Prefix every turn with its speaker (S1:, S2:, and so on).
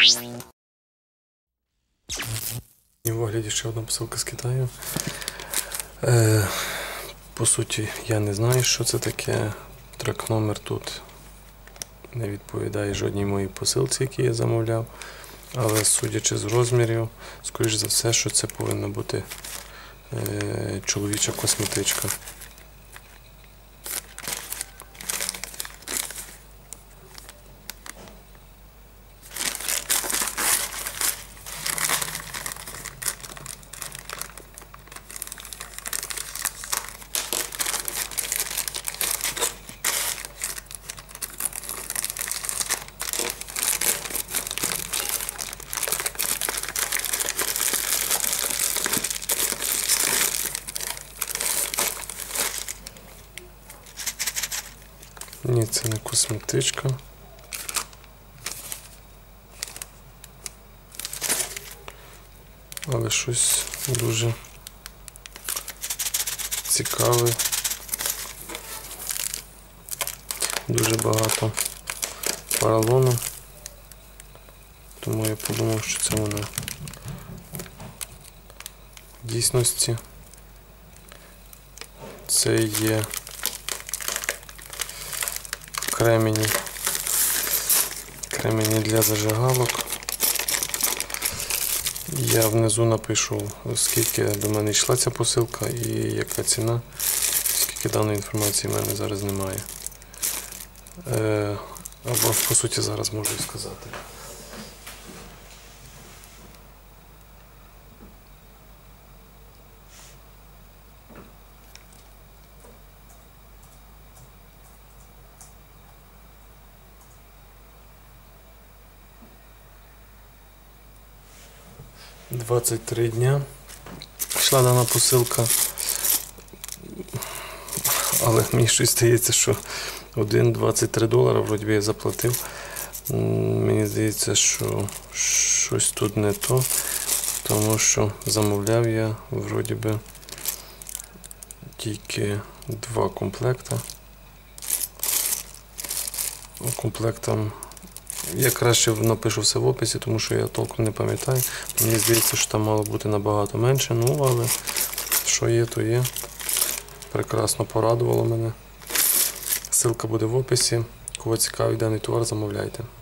S1: І в огляді ще одна посилка з Китаю. По суті, я не знаю, що це таке. Трек-номер тут не відповідає жодній моїй посилці, які я замовляв. Але судячи з розмірів, скоріш за все, що це повинна бути чоловіча косметичка. Ні, це не косметичка. Але щось дуже цікаве. Дуже багато поролону. Тому я подумав, що це вона в дійсності. Це є кремені для зажигалок. Я внизу напишу, скільки до мене йшла ця посилка і яка ціна, оскільки даної інформації в мене зараз немає. Або, по суті, зараз можу і сказати. «23 дня йшла дана посилка, але мені щось здається, що $23 вроді би я заплатив. Мені здається, що щось тут не то, тому що замовляв я вроді би тільки 2 комплекта. Комплектам я краще напишу все в описі, тому що я толком не пам'ятаю. Мені здається, що там мало бути набагато менше, ну але що є, то є. Прекрасно порадувало мене. Ссылка буде в описі. Кого цікавить даний товар, замовляйте.